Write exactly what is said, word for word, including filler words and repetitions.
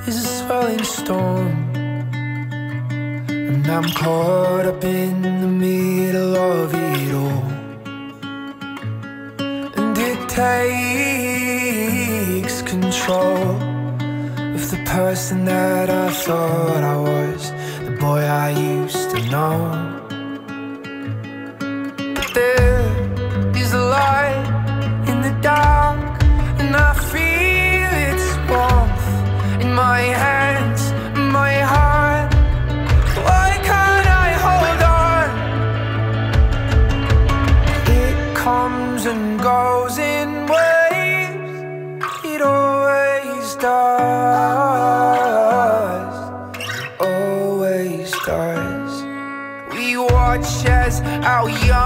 is a swelling storm, and I'm caught up in the middle of it all. And it takes control of the person that I thought I was, the boy I used to know. But there is a light in the dark, and I feel its warmth in my hands, my heart. Why can't I hold on? It comes and goes in waves, it always does, always does. We watch as our young